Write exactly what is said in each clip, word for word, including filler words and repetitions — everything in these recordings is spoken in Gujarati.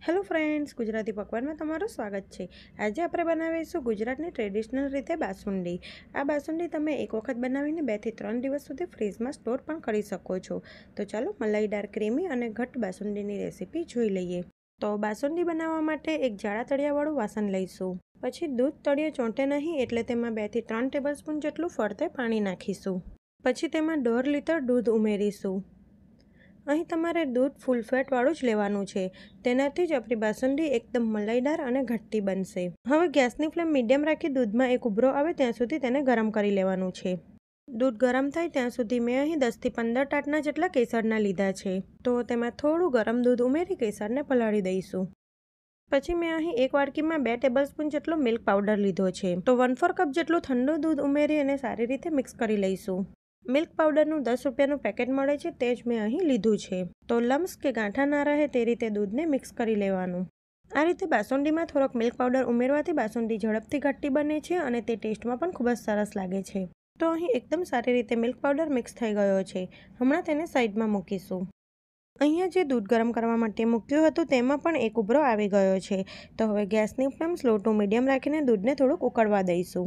હેલો ફ્રેન્ડ્સ, ગુજરાતી પકવાનમાં તમારું સ્વાગત છે। આજે આપણે બનાવીશું ગુજરાતની ટ્રેડિશનલ રીતે બાસુંદી। આ બાસુંદી તમે એક વખત બનાવીને બે થી ત્રણ દિવસ સુધી ફ્રીજમાં સ્ટોર પણ કરી શકો છો। તો ચાલો મલાઈદાર ક્રીમી અને ઘટ્ટ બાસુંદીની રેસીપી જોઈ લઈએ। તો બાસુંદી બનાવવા માટે એક જાડા તળિયાવાળું વાસણ લઈશું। પછી દૂધ તળિયે ચોંટે નહીં એટલે તેમાં બે થી ત્રણ ટેબલસ્પૂન જેટલું ફરતે પાણી નાખીશું। પછી તેમાં દોઢ લીટર દૂધ ઉમેરીશું। અહીં તમારે દૂધ ફૂલ ફેટવાળું જ લેવાનું છે, તેનાથી જ આપણી બાસુંદી એકદમ મલાઈદાર અને ઘટ્ટી બનશે। હવે ગેસની ફ્લેમ મીડિયમ રાખી દૂધમાં એક ઉભરો આવે ત્યાં સુધી તેને ગરમ કરી લેવાનું છે। દૂધ ગરમ થાય ત્યાં સુધી મેં અહીં દસ થી પંદર ટાટના જેટલા કેસરના લીધા છે। તો તેમાં થોડું ગરમ દૂધ ઉમેરી કેસરને પલાળી દઈશું। પછી મેં અહીં એક વાડકીમાં બે ટેબલસ્પૂન જેટલો મિલ્ક પાવડર લીધો છે। તો વન ફોર કપ જેટલું ઠંડુ દૂધ ઉમેરી અને સારી રીતે મિક્સ કરી લઈશું। મિલ્ક પાવડરનું દસ રૂપિયાનું પેકેટ મળે છે, તે જ મેં અહીં લીધું છે। તો લમ્સ કે ગાંઠા ના રહે તે રીતે દૂધને મિક્સ કરી લેવાનું। આ રીતે બાસુંદીમાં થોડોક મિલ્ક પાવડર ઉમેરવાથી બાસુંદી ઝડપથી ઘટ્ટી બને છે અને તે ટેસ્ટમાં પણ ખૂબ જ સરસ લાગે છે। તો અહીં એકદમ સારી રીતે મિલ્ક પાવડર મિક્સ થઈ ગયો છે। હમણાં તેને સાઈડમાં મૂકીશું। અહીંયા જે દૂધ ગરમ કરવા માટે મૂક્યું હતું તેમાં પણ એક ઉભરો આવી ગયો છે। તો હવે ગેસની ફ્લેમ સ્લો ટુ મીડિયમ રાખીને દૂધને થોડુંક ઉકળવા દઈશું।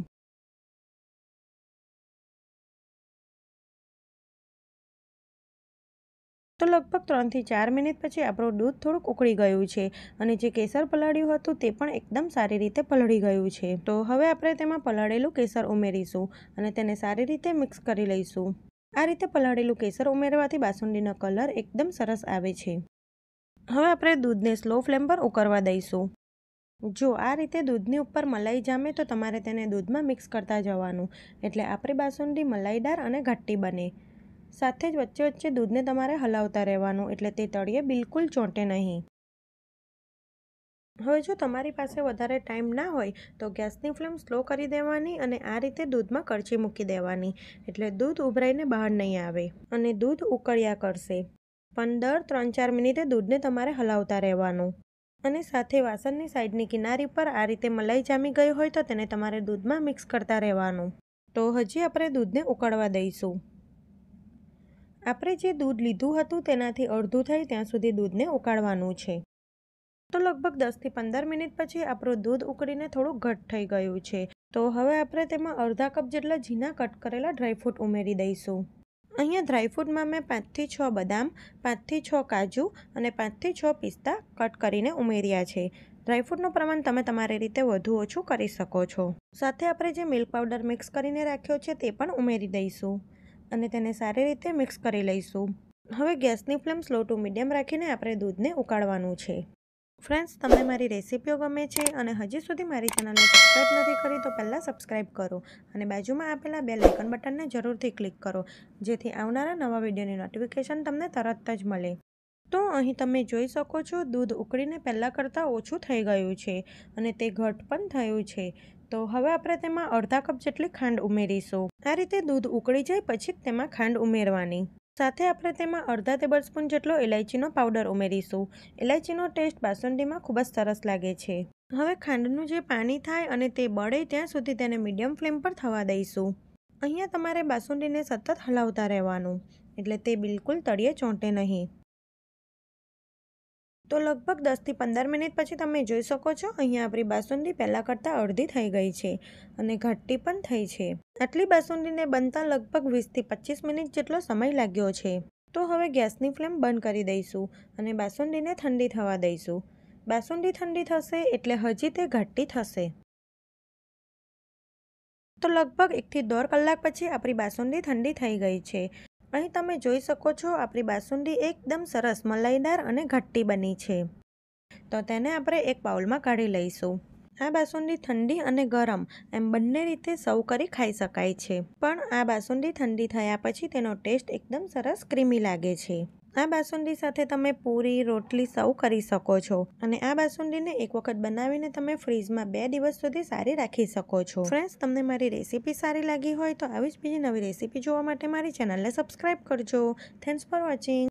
તો લગભગ ત્રણ થી ચાર મિનિટ પછી આપણું દૂધ થોડુંક ઉકળી ગયું છે અને જે કેસર પલાળ્યું હતું તે પણ એકદમ સારી રીતે પલળી ગયું છે। તો હવે આપણે તેમાં પલાળેલું કેસર ઉમેરીશું અને તેને સારી રીતે મિક્સ કરી લઈશું। આ રીતે પલાળેલું કેસર ઉમેરવાથી બાસુંદીનો કલર એકદમ સરસ આવે છે। હવે આપણે દૂધને સ્લો ફ્લેમ પર ઉકળવા દઈશું। જો આ રીતે દૂધની ઉપર મલાઈ જામે તો તમારે તેને દૂધમાં મિક્સ કરતા જવાનું, એટલે આપણી બાસુંદી મલાઈદાર અને ઘટ્ટી બને। સાથે જ વચ્ચે વચ્ચે દૂધને તમારે હલાવતા રહેવાનું, એટલે તે તળિયે બિલકુલ ચોંટે નહીં। હવે જો તમારી પાસે વધારે ટાઈમ ના હોય તો ગેસની ફ્લેમ સ્લો કરી દેવાની અને આ રીતે દૂધમાં કળચી મૂકી દેવાની, એટલે દૂધ ઉભરાઈને બહાર નહીં આવે અને દૂધ ઉકળ્યા કરશે। પણ દર ત્રણ ચાર મિનિટે દૂધને તમારે હલાવતા રહેવાનું અને સાથે વાસણની સાઈડની કિનારી પર આ રીતે મલાઈ જામી ગઈ હોય તો તેને તમારે દૂધમાં મિક્સ કરતા રહેવાનું। તો હજી આપણે દૂધને ઉકળવા દઈશું। આપણે જે દૂધ લીધું હતું તેનાથી અડધું થાય ત્યાં સુધી દૂધને ઉકાળવાનું છે। તો લગભગ દસ થી પંદર મિનિટ પછી આપણું દૂધ ઉકળીને થોડું ઘટ્ટ થઈ ગયું છે। તો હવે આપણે તેમાં અડધા કપ જેટલા ઝીણા કટ કરેલા ડ્રાયફ્રૂટ ઉમેરી દઈશું। અહીંયા ડ્રાયફ્રૂટમાં મેં પાંચ થી છ બદામ, પાંચ થી છ કાજુ અને પાંચ થી છ પિસ્તા કટ કરીને ઉમેર્યા છે। ડ્રાયફ્રૂટનું પ્રમાણ તમે તમારી રીતે વધુ ઓછું કરી શકો છો। સાથે આપણે જે મિલ્ક પાવડર મિક્સ કરીને રાખ્યો છે તે પણ ઉમેરી દઈશું અને તેને સારી રીતે મિક્સ કરી લઈશું। હવે ગેસની ફ્લેમ સ્લો ટુ મીડિયમ રાખીને આપણે દૂધને ઉકાળવાનું છે। ફ્રેન્ડ્સ, તમને મારી રેસીપીઓ ગમે છે અને હજી સુધી મારી ચેનલને સબસ્ક્રાઈબ નથી કરી તો પહેલાં સબસ્ક્રાઈબ કરો અને બાજુમાં આપેલા બેલ આઇકન બટનને જરૂરથી ક્લિક કરો, જેથી આવનારા નવા વિડીયોની નોટિફિકેશન તમને તરત જ મળે। તો અહીં તમે જોઈ શકો છો દૂધ ઉકળીને પહેલાં કરતાં ઓછું થઈ ગયું છે અને તે ઘટ્ટ પણ થયું છે। તો હવે આપણે તેમાં અડધા કપ જેટલી ખાંડ ઉમેરીશું। આ રીતે દૂધ ઉકળી જાય પછી જ તેમાં ખાંડ ઉમેરવાની। સાથે આપણે તેમાં અડધા ટેબલસ્પૂન જેટલો ઇલાયચીનો પાવડર ઉમેરીશું। ઇલાયચીનો ટેસ્ટ બાસુંદીમાં ખૂબ જ સરસ લાગે છે। હવે ખાંડનું જે પાણી થાય અને તે બળે ત્યાં સુધી તેને મીડિયમ ફ્લેમ પર થવા દઈશું। અહીંયા તમારે બાસુંદીને સતત હલાવતા રહેવાનું, એટલે તે બિલકુલ તળિયે ચોંટે નહીં। તો લગભગ દસ થી પંદર મિનિટ પછી તમે જોઈ શકો છો અહીંયા આપણી બાસુંદી પહેલાં કરતાં અડધી થઈ ગઈ છે અને ઘટ્ટી પણ થઈ છે। આટલી બાસુંદીને બનતા લગભગ વીસ થી પચીસ મિનિટ જેટલો સમય લાગ્યો છે। તો હવે ગેસની ફ્લેમ બંધ કરી દઈશું અને બાસુંદીને ઠંડી થવા દઈશું। બાસુંદી ઠંડી થશે એટલે હજી તે ઘટ્ટી થશે। તો લગભગ એકથી દોઢ કલાક પછી આપણી બાસુંદી ઠંડી થઈ ગઈ છે। અહીં તમે જોઈ શકો છો આપણી બાસુંદી એકદમ સરસ મલાઈદાર અને ઘટ્ટી બની છે। તો તેને આપણે એક બાઉલમાં કાઢી લઈશું। આ બાસુંદી ઠંડી અને ગરમ એમ બંને રીતે સર્વ કરી ખાઈ શકાય છે, પણ આ બાસુંદી ઠંડી થયા પછી તેનો ટેસ્ટ એકદમ સરસ ક્રીમી લાગે છે। આ બાસુંદી સાથે તમે પૂરી, રોટલી સર્વ કરી શકો છો અને આ બાસુંદીને એક વખત બનાવીને તમે ફ્રીજમાં બે દિવસ સુધી સારી રાખી શકો છો। ફ્રેન્ડ્સ, તમને મારી રેસીપી સારી લાગી હોય તો આવી જ બીજી નવી રેસીપી જોવા માટે મારી ચેનલને સબસ્ક્રાઈબ કરજો। Thanks for watching.